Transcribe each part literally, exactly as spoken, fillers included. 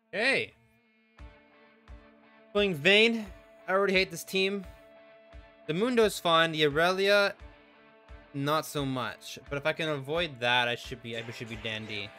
Hey, playing Vayne. I already hate this team. The Mundo's fine. The Aurelia, not so much. But if I can avoid that, I should be. I should be dandy.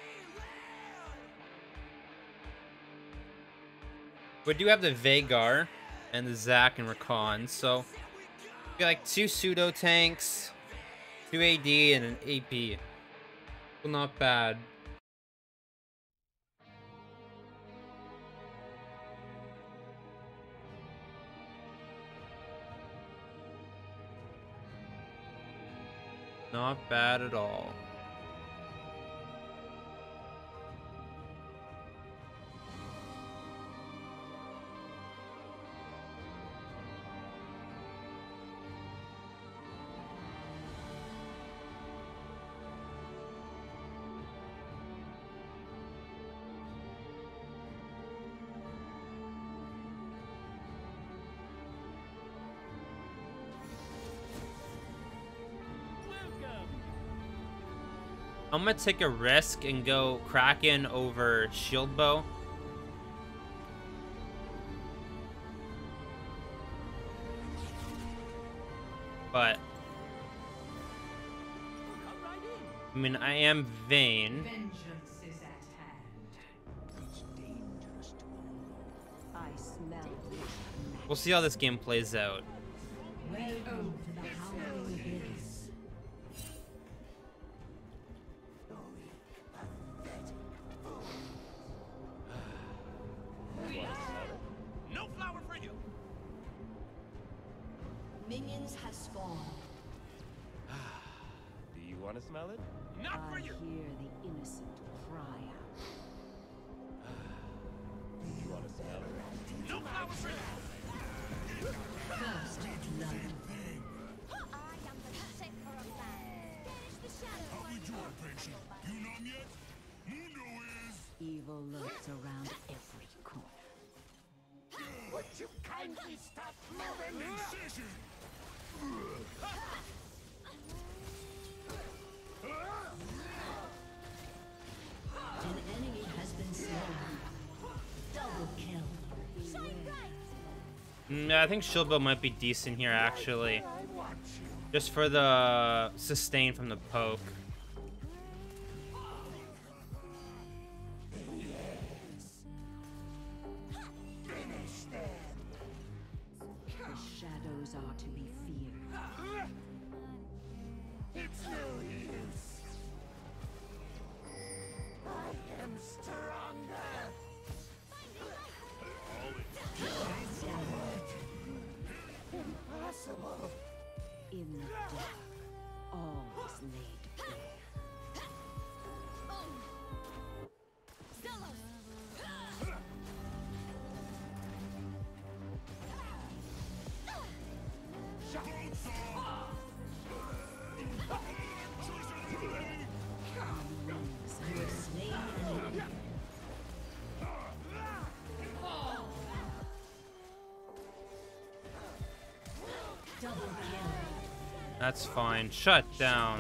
We do have the Veigar and the Zac and Rakan, so we got like two pseudo tanks, two A D, and an A P. Well, not bad. Not bad at all. I'm gonna take a risk and go Kraken over Shield Bow. But I mean, I am Vayne. Vengeance is at hand. It's dangerous to I smell. We'll see how this game plays out. Well over the howling hills. No flower for you. Minions have spawned. Do you want to smell it? Not I for you. hear the innocent cry out. Do you want to smell it? No flower for you. First blood. I am the protector of land. Banish the shadow. How we doing, patient? You numb yet? Mundo is... Evil lurks around every corner. Would you kindly stop moving? Incision! An enemy has been slain. Double kill. Shine bright. Mm, I think Shield Bow might be decent here, actually. Just for the sustain from the poke. The shadows are to be feared. It's no use. I am stronger. Impossible. In the dark, all is laid bare. Wings, you have slain an enemy. Double kill. That's fine. Shut down.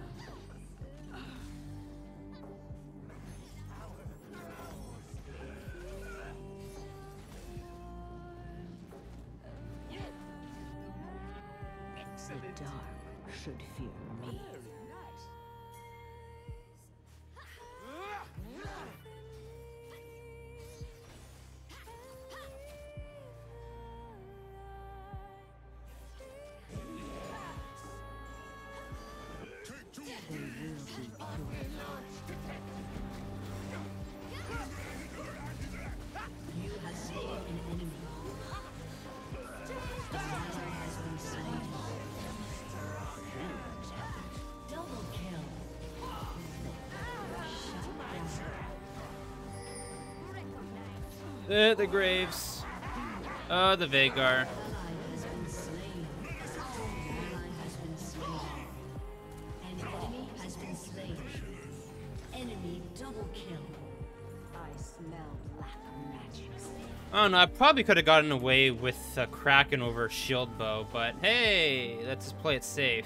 The dark should fear me. Take two They of will me! be pure. You have slain an enemy. An ally has been slain. Double kill. Shut down. The, the Graves. Uh, the Veigar. Ally has been slain. An ally has been slain. An enemy has been slain. Enemy double kill. I smell black magic. I don't know. I probably could have gotten away with uh, Kraken over Shield Bow, but hey, let's just play it safe.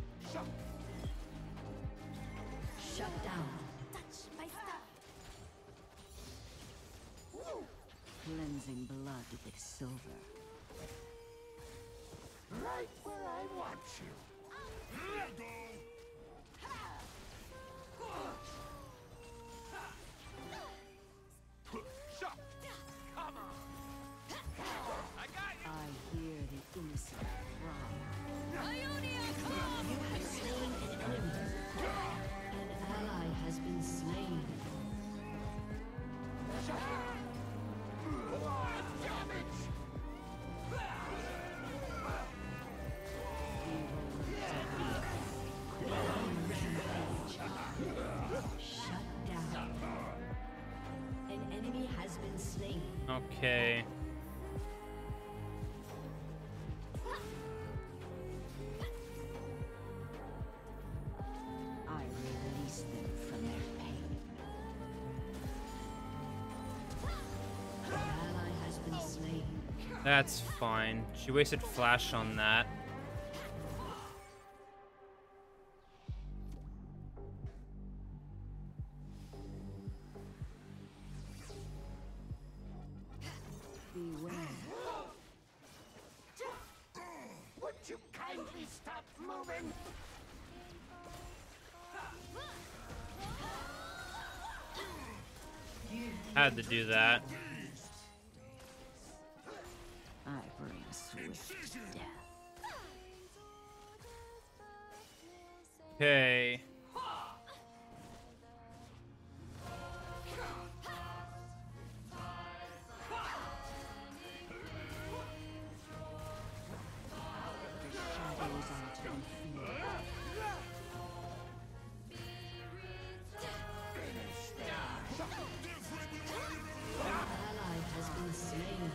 Shut down. Touch my stuff. Cleansing blood with silver. Right where I want you. Here you go. Shut. Come on. I got you. I hear the innocent cry. You have slain an enemy. An ally has been slain. Shut down. An enemy has been slain. Okay. I release them from their pain. An ally has been slain. That's fine. She wasted flash on that. Beware. Would you kindly stop moving? Had to do that. I bring swift death. Okay. Shadows are to be feared. An ally has been slain.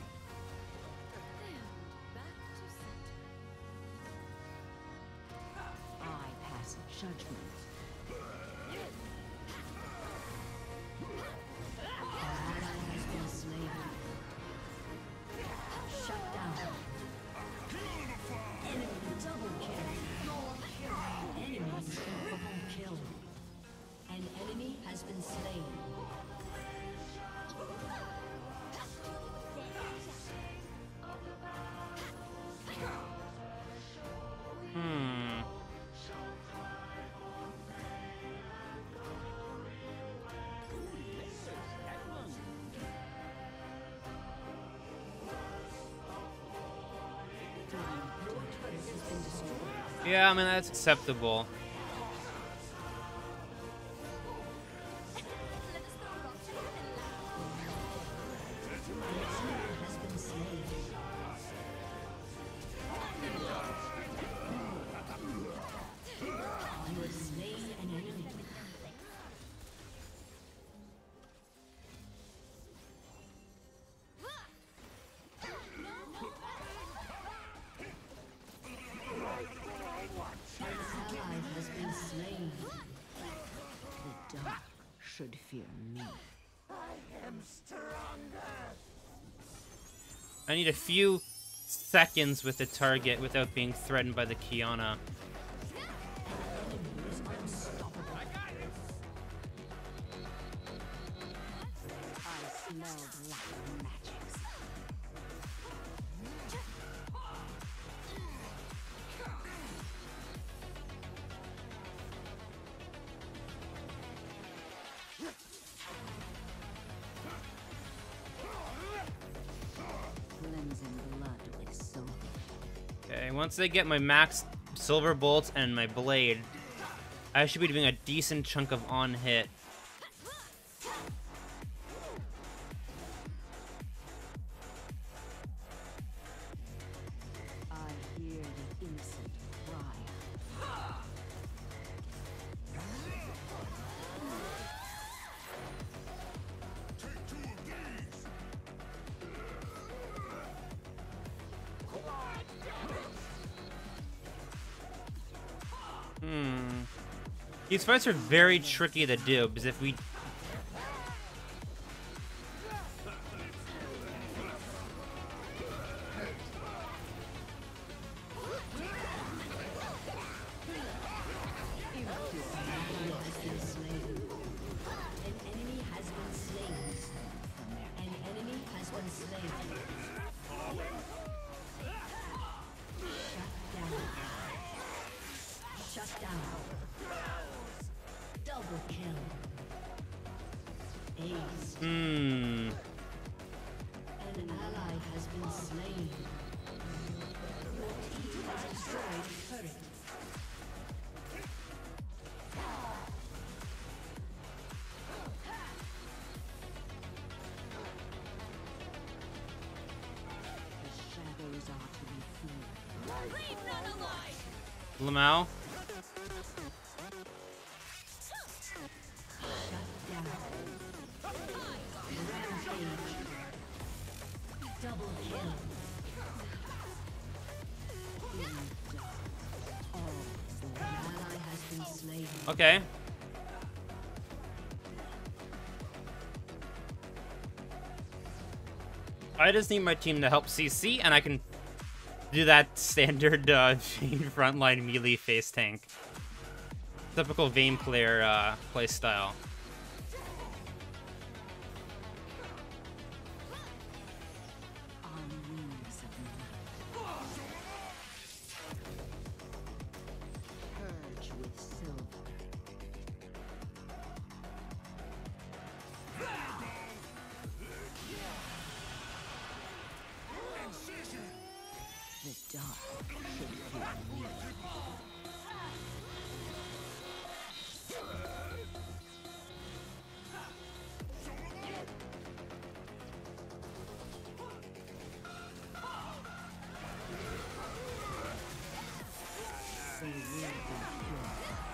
I pass judgment. An ally has been slain. Shut down. Enemy double kill. Enemy triple kill. An enemy has been slain. Hmm. Yeah, I mean, that's acceptable. Has been slain. You have slain an enemy. An ally has been slain. The dark should fear me. I am stronger. I need a few seconds with the target without being threatened by the Kiana. I smell black magics. Cleansing blood with silver. Okay, once I get my max silver bolts and my blade, I should be doing a decent chunk of on hit. I hear the innocent cry. Take two of these. Hmm. These fights are very tricky to do, because if we... An enemy has been slain. An enemy has been Ace. Hmm. An ally has been slain. Your team has destroyed a turret. The shadows are to be feared. Leave none alive! Lamau. Shut down. Rampage. Double kill. In dark. Oh, an ally has been slain. Okay. I just need my team to help C C, and I can do that standard uh, Vayne frontline melee face tank. Typical Vayne player uh, play style. On wings of night. Purge with silver. The dark should fear me. They will be pure.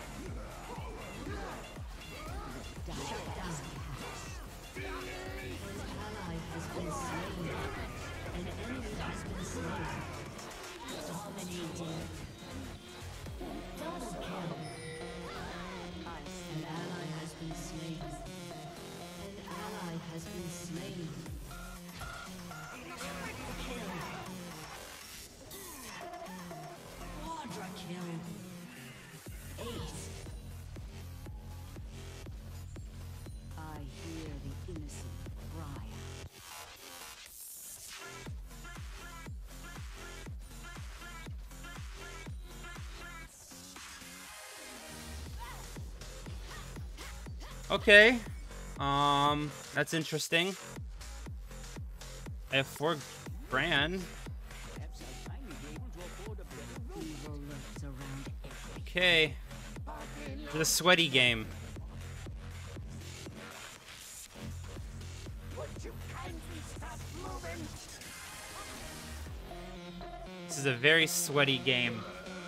The dark shut down. An ally has been slain. An enemy has been slain. Dominating. Double kill. An ally has been slain. An ally has been slain. Triple kill. Quadra kill. Ace. I hear the innocent cry. Okay. Um, that's interesting. I have four grand. Perhaps I'll finally be able to afford a better room. Evil lurks around every Okay. The sweaty game. Would you kindly stop moving? This is a very sweaty game.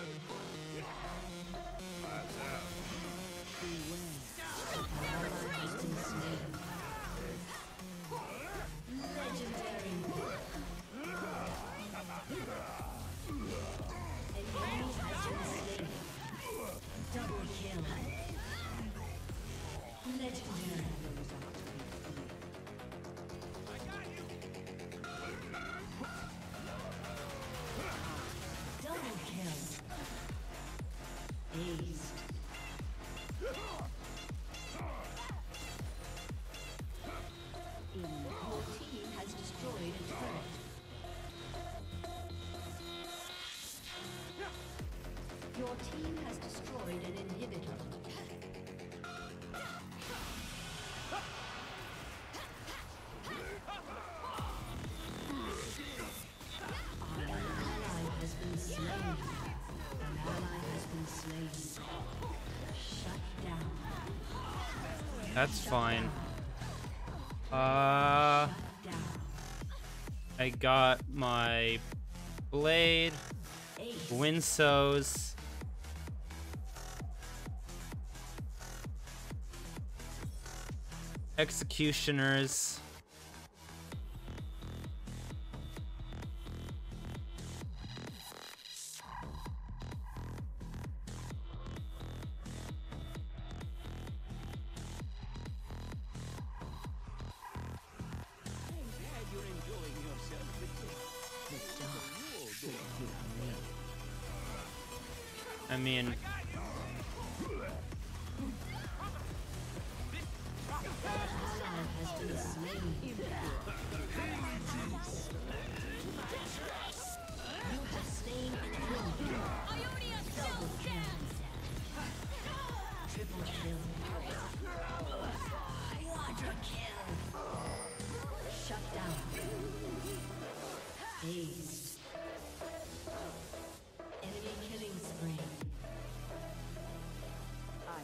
Your team has destroyed an inhibitor. An ally has been slain. An ally has been slain. Shut down. That's fine. Uh, Shut down. I got my blade, Ace. Winsows. Executioners. I'm glad you're enjoying yourself, Victor. The dark should fear me. I mean, Ally has been slain. You have slain an enemy. Double kill. Triple kill. Quadra kill.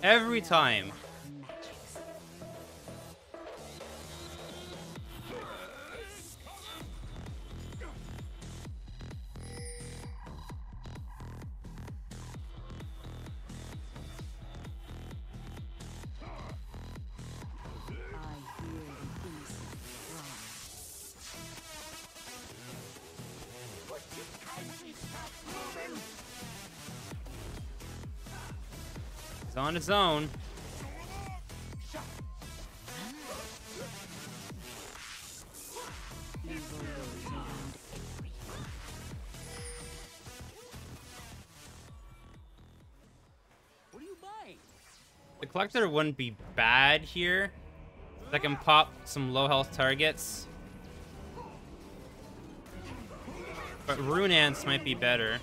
Every time. He's on his own. What are you buying? The collector wouldn't be bad here. I can pop some low health targets. But Rune Ants might be better.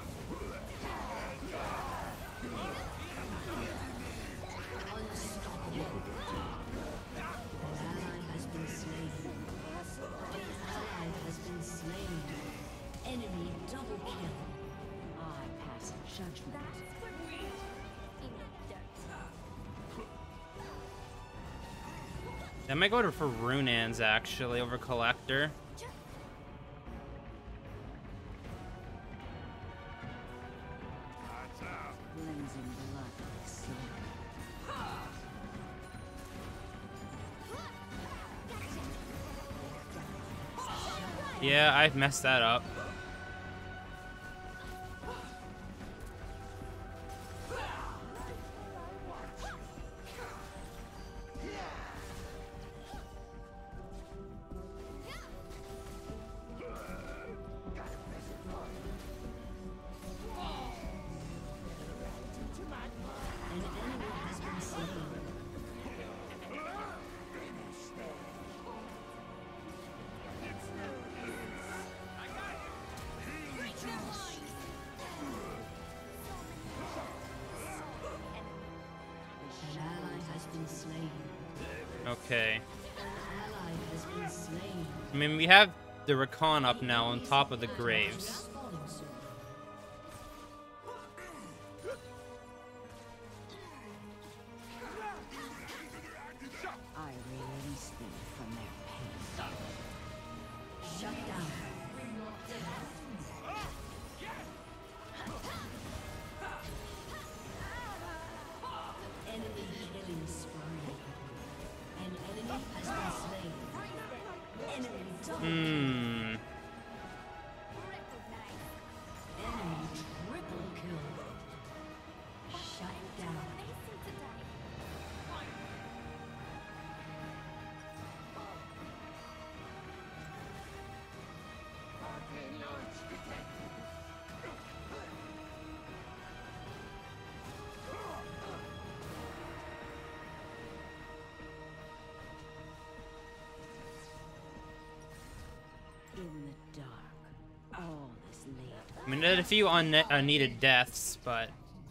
I might go to for Runans actually over Collector. Yeah, I've messed that up. Okay. I mean, we have the Recon up now on top of the Graves. I release them from their pain. Shut down. Enemy killing spree. An enemy has been slain. Enemy double Hmm. Enemy triple kill. Shut down. In the dark, all is laid. I mean, there's a few unne unneeded deaths, but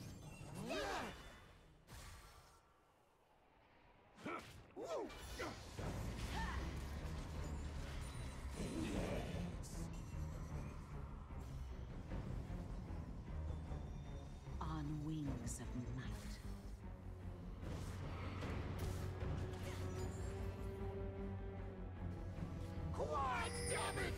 On wings of night. Quad damage!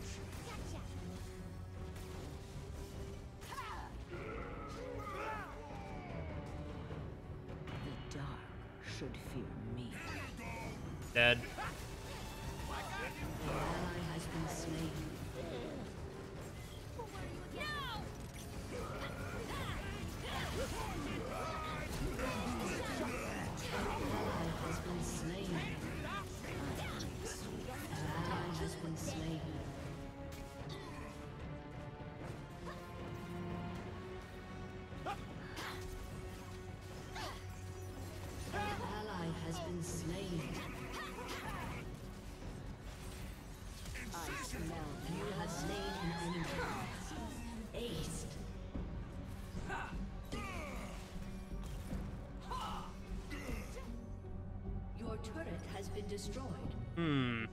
The dark should fear me. dead. An ally has been slain. Ally has been slain. An ally has been slain. An ally has been slain. I smell you have slain an enemy. Aced. Your turret has been destroyed. Hmm.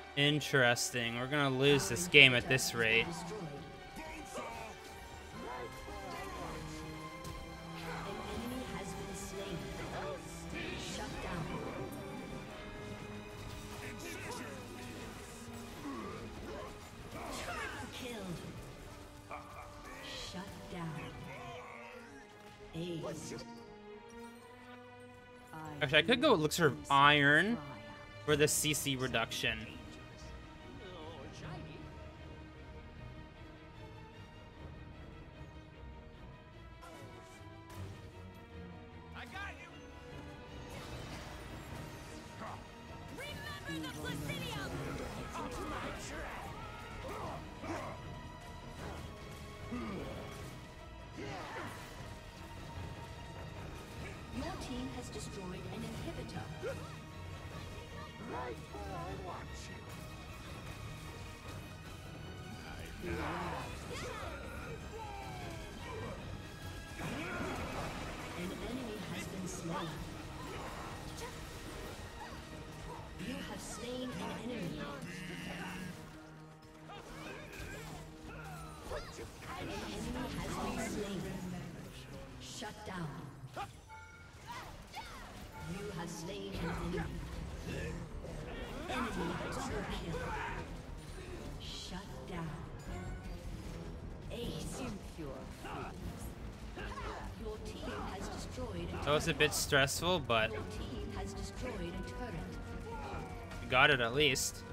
Interesting. We're gonna lose this game at this rate. Destroyed. Actually, I could go Elixir of Iron for the C C reduction. Oh, shiny. I got you. Remember the Placidium! Your team has destroyed an inhibitor. Right where I want you. An enemy has been slain. You have slain an enemy. An enemy has been slain. Shut down. You have slain an enemy. Enemy double kill. Shut down. Ace. Impure. Your team has destroyed a That was a bit stressful, but Your team has destroyed a turret. we got it at least.